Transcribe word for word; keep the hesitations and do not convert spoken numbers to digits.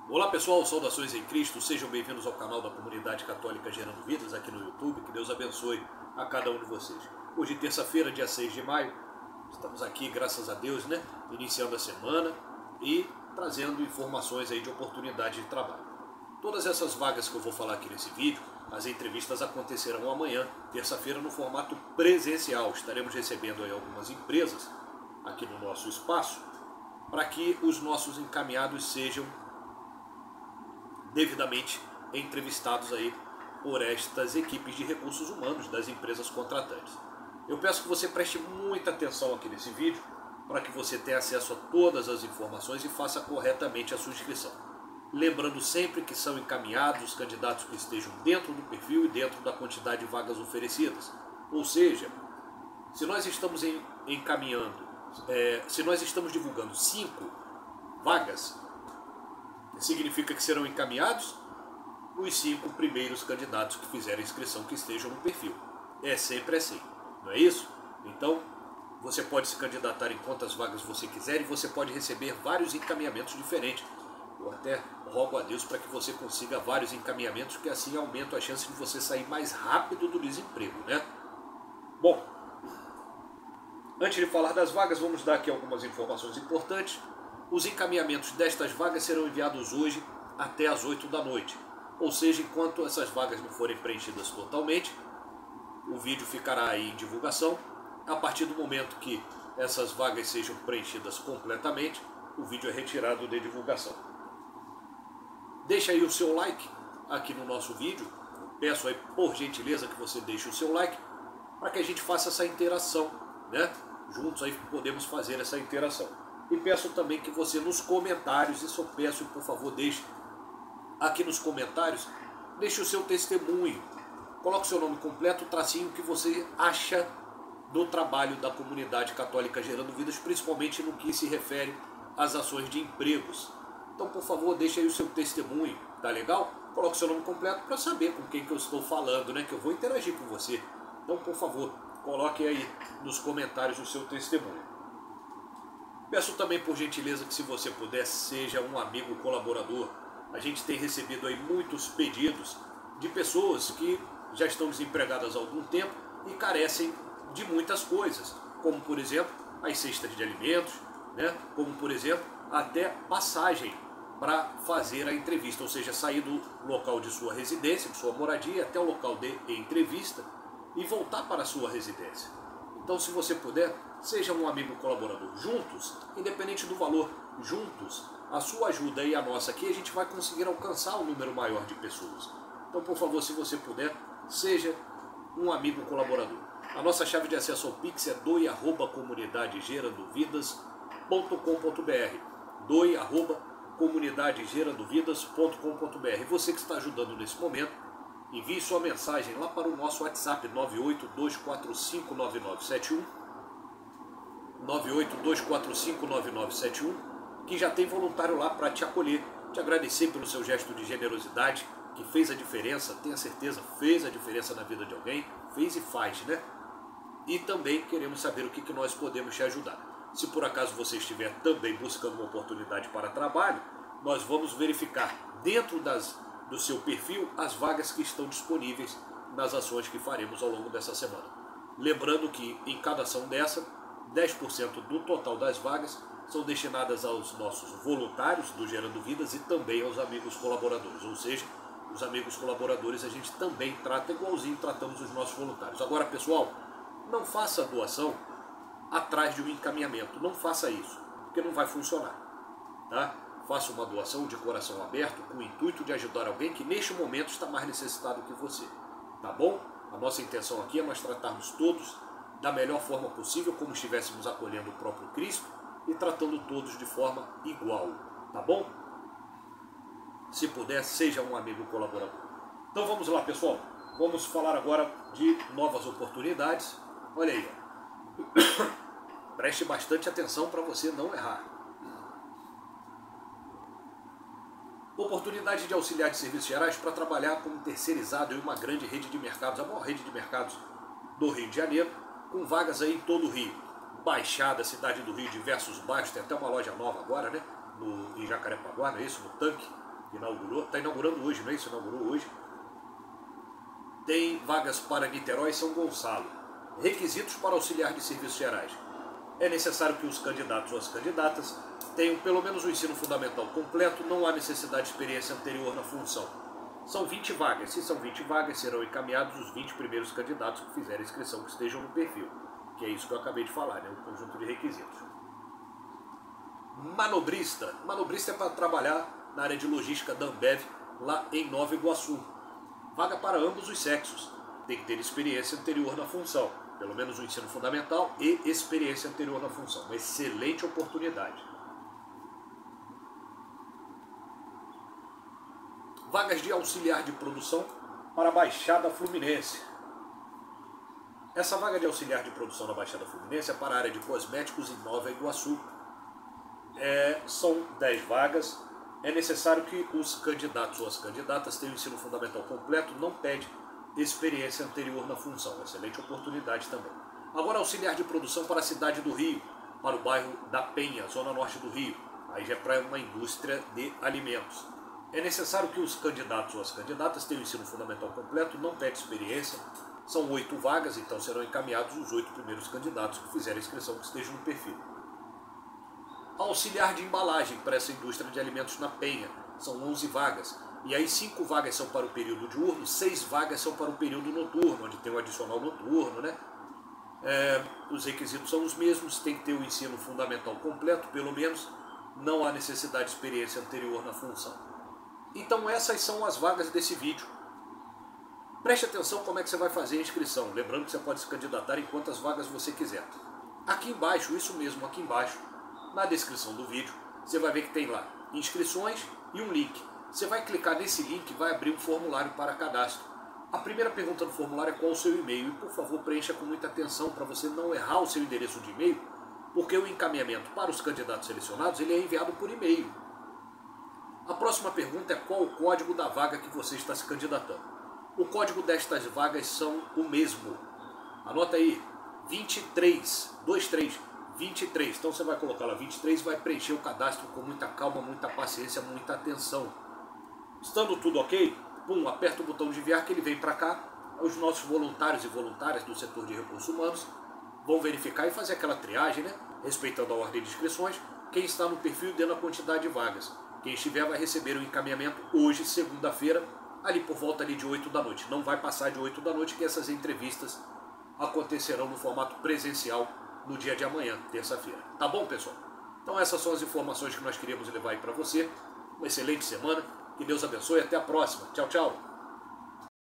Olá pessoal, saudações em Cristo, sejam bem-vindos ao canal da Comunidade Católica Gerando Vidas aqui no YouTube, que Deus abençoe a cada um de vocês. Hoje, terça-feira, dia seis de maio, estamos aqui, graças a Deus, né, iniciando a semana e trazendo informações aí de oportunidade de trabalho. Todas essas vagas que eu vou falar aqui nesse vídeo, as entrevistas acontecerão amanhã, terça-feira, no formato presencial. Estaremos recebendo aí algumas empresas aqui no nosso espaço para que os nossos encaminhados sejam devidamente entrevistados aí por estas equipes de recursos humanos das empresas contratantes. Eu peço que você preste muita atenção aqui nesse vídeo para que você tenha acesso a todas as informações e faça corretamente a sua inscrição. Lembrando sempre que são encaminhados os candidatos que estejam dentro do perfil e dentro da quantidade de vagas oferecidas. Ou seja, se nós estamos em, encaminhando, é, se nós estamos divulgando cinco vagas, significa que serão encaminhados os cinco primeiros candidatos que fizerem inscrição que estejam no perfil. É sempre assim, não é isso? Então, você pode se candidatar em quantas vagas você quiser e você pode receber vários encaminhamentos diferentes. Eu até rogo a Deus para que você consiga vários encaminhamentos, que assim aumenta a chance de você sair mais rápido do desemprego, né? Bom, antes de falar das vagas, vamos dar aqui algumas informações importantes. Os encaminhamentos destas vagas serão enviados hoje até às oito da noite. Ou seja, enquanto essas vagas não forem preenchidas totalmente, o vídeo ficará aí em divulgação. A partir do momento que essas vagas sejam preenchidas completamente, o vídeo é retirado de divulgação. Deixa aí o seu like aqui no nosso vídeo. Peço aí, por gentileza, que você deixe o seu like para que a gente faça essa interação, né? Juntos aí podemos fazer essa interação. E peço também que você nos comentários, isso eu peço, por favor, deixe aqui nos comentários, deixe o seu testemunho. Coloque o seu nome completo, o tracinho que você acha do trabalho da Comunidade Católica Gerando Vidas, principalmente no que se refere às ações de empregos. Então, por favor, deixe aí o seu testemunho, tá legal? Coloque o seu nome completo para saber com quem que eu estou falando, né? Que eu vou interagir com você. Então, por favor, coloque aí nos comentários o seu testemunho. Peço também, por gentileza, que se você puder, seja um amigo colaborador. A gente tem recebido aí muitos pedidos de pessoas que já estão desempregadas há algum tempo e carecem de muitas coisas, como, por exemplo, as cestas de alimentos, né? Como, por exemplo, até passagem para fazer a entrevista, ou seja, sair do local de sua residência, de sua moradia, até o local de entrevista e voltar para a sua residência. Então, se você puder, seja um amigo colaborador. Juntos, independente do valor, juntos, a sua ajuda e a nossa aqui, a gente vai conseguir alcançar um número maior de pessoas. Então, por favor, se você puder, seja um amigo colaborador. A nossa chave de acesso ao Pix é doe arroba comunidade gerando vidas ponto com ponto br. doe arroba comunidade gerando vidas ponto com ponto br. Você que está ajudando nesse momento, envie sua mensagem lá para o nosso WhatsApp nove oito dois quatro cinco nove nove sete um, nove oito dois quatro cinco nove nove sete um, que já tem voluntário lá para te acolher, te agradecer pelo seu gesto de generosidade, que fez a diferença, tenha certeza, fez a diferença na vida de alguém, fez e faz, né? E também queremos saber o que, que nós podemos te ajudar. Se por acaso você estiver também buscando uma oportunidade para trabalho, nós vamos verificar dentro das, do seu perfil as vagas que estão disponíveis nas ações que faremos ao longo dessa semana. Lembrando que em cada ação dessa, dez por cento do total das vagas são destinadas aos nossos voluntários do Gerando Vidas e também aos amigos colaboradores. Ou seja, os amigos colaboradores a gente também trata igualzinho tratamos os nossos voluntários. Agora, pessoal, não faça a doação atrás de um encaminhamento. Não faça isso, porque não vai funcionar, tá? Faça uma doação de coração aberto com o intuito de ajudar alguém que neste momento está mais necessitado que você, tá bom? A nossa intenção aqui é nós tratarmos todos da melhor forma possível, como estivéssemos acolhendo o próprio Cristo e tratando todos de forma igual, tá bom? Se puder, seja um amigo colaborador. Então vamos lá, pessoal. Vamos falar agora de novas oportunidades. Olha aí, ó. Preste bastante atenção para você não errar. Oportunidade de auxiliar de serviços gerais para trabalhar como terceirizado em uma grande rede de mercados, a maior rede de mercados do Rio de Janeiro, com vagas aí em todo o Rio. Baixada, cidade do Rio, diversos bairros, tem até uma loja nova agora, né? No, em Jacarepaguá, não é isso? No Tanque. inaugurou, está inaugurando hoje, não é isso? Inaugurou hoje. Tem vagas para Niterói e São Gonçalo. Requisitos para auxiliar de serviços gerais. É necessário que os candidatos ou as candidatas tenham pelo menos o ensino fundamental completo, não há necessidade de experiência anterior na função. São vinte vagas, se são vinte vagas, serão encaminhados os vinte primeiros candidatos que fizerem a inscrição, que estejam no perfil, que é isso que eu acabei de falar, né? O conjunto de requisitos. Manobrista. Manobrista é para trabalhar na área de logística da Ambev, lá em Nova Iguaçu. Vaga para ambos os sexos, tem que ter experiência anterior na função, pelo menos o ensino fundamental e experiência anterior na função. Uma excelente oportunidade. Vagas de auxiliar de produção para a Baixada Fluminense. Essa vaga de auxiliar de produção na Baixada Fluminense é para a área de cosméticos em Nova Iguaçu. É, são dez vagas. É necessário que os candidatos ou as candidatas tenham ensino fundamental completo, não pede experiência anterior na função. Excelente oportunidade também. Agora, auxiliar de produção para a cidade do Rio, para o bairro da Penha, zona norte do Rio. Aí já é para uma indústria de alimentos. É necessário que os candidatos ou as candidatas tenham ensino fundamental completo, não pede experiência. São oito vagas, então serão encaminhados os oito primeiros candidatos que fizerem a inscrição, que estejam no perfil. Auxiliar de embalagem para essa indústria de alimentos na Penha. São onze vagas. E aí cinco vagas são para o período diurno, seis vagas são para o período noturno, onde tem o adicional noturno, né? É, os requisitos são os mesmos, tem que ter o ensino fundamental completo, pelo menos. Não há necessidade de experiência anterior na função. Então essas são as vagas desse vídeo. Preste atenção como é que você vai fazer a inscrição. Lembrando que você pode se candidatar em quantas vagas você quiser. Aqui embaixo, isso mesmo, aqui embaixo, na descrição do vídeo, você vai ver que tem lá inscrições e um link. Você vai clicar nesse link e vai abrir um formulário para cadastro. A primeira pergunta do formulário é qual o seu e-mail. E por favor, preencha com muita atenção para você não errar o seu endereço de e-mail, porque o encaminhamento para os candidatos selecionados ele é enviado por e-mail. A próxima pergunta é qual o código da vaga que você está se candidatando. O código destas vagas são o mesmo. Anota aí, vinte e três, vinte e três, vinte e três. Então você vai colocar lá vinte e três e vai preencher o cadastro com muita calma, muita paciência, muita atenção. Estando tudo ok, pum, aperta o botão de enviar que ele vem para cá. Os nossos voluntários e voluntárias do setor de recursos humanos vão verificar e fazer aquela triagem, né? Respeitando a ordem de inscrições, quem está no perfil dando a quantidade de vagas. Quem estiver vai receber o encaminhamento hoje, segunda-feira, ali por volta ali de oito da noite. Não vai passar de oito da noite, que essas entrevistas acontecerão no formato presencial no dia de amanhã, terça-feira. Tá bom, pessoal? Então essas são as informações que nós queríamos levar aí para você. Uma excelente semana, que Deus abençoe e até a próxima. Tchau, tchau!